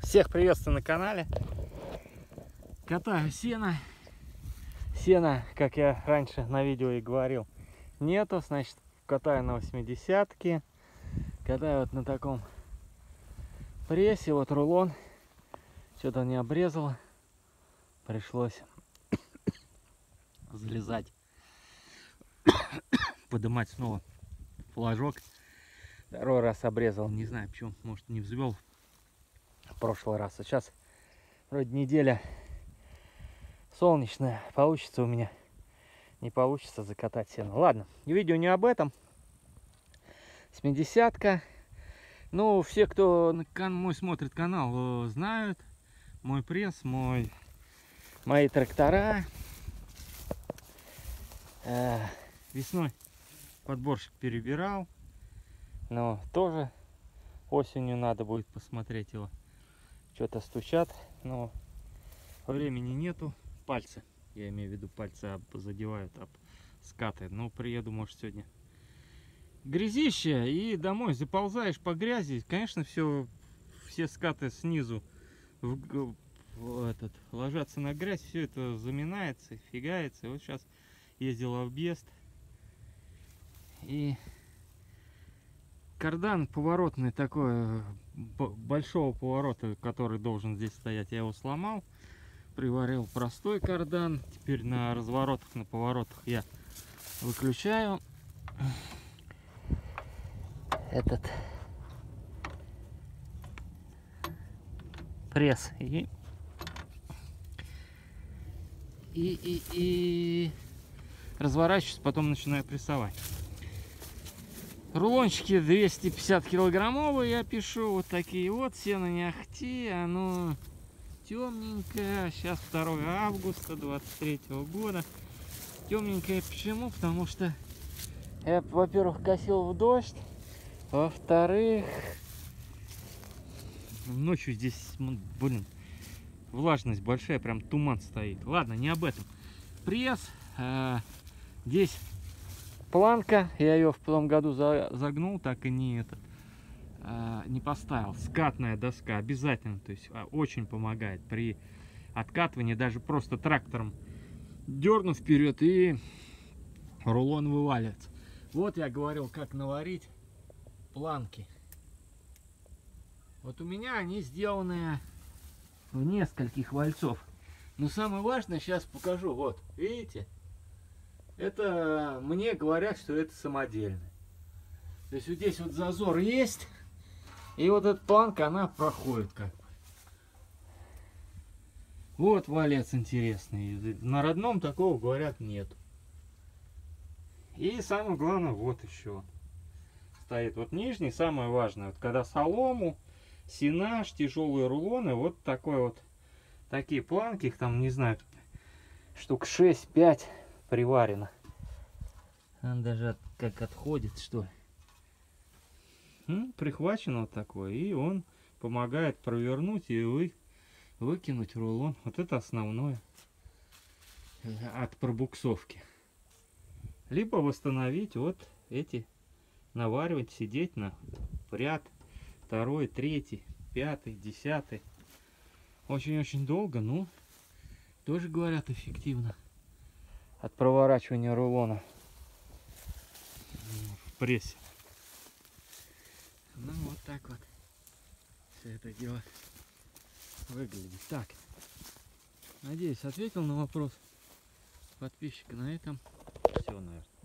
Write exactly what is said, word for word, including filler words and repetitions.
Всех приветствую на канале. Катаю сено. Сена, как я раньше на видео и говорил, нету. Значит, катаю на восьмидесятке. Катаю вот на таком прессе. Вот рулон. Что-то не обрезало. Пришлось залезать. Поднимать снова флажок. Второй раз обрезал. Не знаю почему. Может, не взвел в прошлый раз. А сейчас вроде неделя солнечная. Получится у меня. Не получится закатать сено. Ладно, видео не об этом. семидесятка. Ну, все, кто мой смотрит канал, знают мой пресс, мой, мои трактора. Э, весной подборщик перебирал. Но тоже осенью надо будет посмотреть его. Что-то стучат, но времени нету. Пальцы, я имею в виду, пальцы об, задевают об скаты. Но приеду, может, сегодня грязище, и домой заползаешь по грязи. Конечно, все, все скаты снизу в, в этот, ложатся на грязь, все это заминается, фигается. И вот сейчас ездил в объезд, и кардан поворотный такой, большого поворота, который должен здесь стоять, я его сломал. Приварил простой кардан. Теперь на разворотах, на поворотах я выключаю этот пресс и и, и, и разворачиваюсь, потом начинаю прессовать. Рулончики двести пятьдесят килограммовые я пишу, вот такие вот. Сено не ахти, оно темненькое. Сейчас второе августа двадцать третьего года. Темненькое почему? Потому что я, во-первых, косил в дождь, во-вторых, ночью здесь, блин, влажность большая, прям туман стоит. Ладно, не об этом. Пресс. А, здесь планка, я ее в том году за, загнул, так и не этот, а, не поставил. Скатная доска обязательно, то есть а, очень помогает при откатывании, даже просто трактором дерну вперед, и рулон вываливается. Вот я говорил, как наварить планки. Вот у меня они сделаны в нескольких вальцов. Но самое важное, сейчас покажу. Вот, видите? Это мне говорят, что это самодельное. То есть вот здесь вот зазор есть. И вот эта планка, она проходит как бы. Вот валец интересный. На родном такого, говорят, нет. И самое главное, вот еще стоит вот нижний, самое важное. Вот когда солому, сенаж, тяжелые рулоны, вот такой вот, такие планки, их там, не знаю, штук шесть-пять приварено. Он даже от, как отходит, что ли. Ну, прихвачен вот такой, и он помогает провернуть и вы, выкинуть рулон. Вот это основное от пробуксовки. Либо восстановить вот эти, наваривать, сидеть на ряд второй, третий, пятый, десятый. Очень-очень долго, но тоже, говорят, эффективно от проворачивания рулона в прессе. Ну вот так вот все это дело выглядит. Так, надеюсь, ответил на вопрос подписчика. На этом все, наверное.